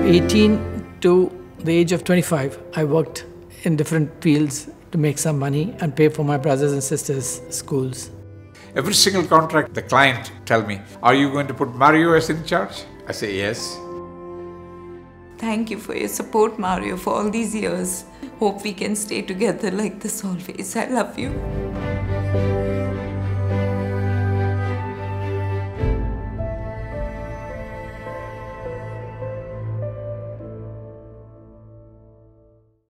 18 to the age of 25, I worked in different fields to make some money and pay for my brothers and sisters' schools. Every single contract, the client tell me, are you going to put Mario as in charge? I say yes. Thank you for your support, Mario, for all these years. Hope we can stay together like this always. I love you.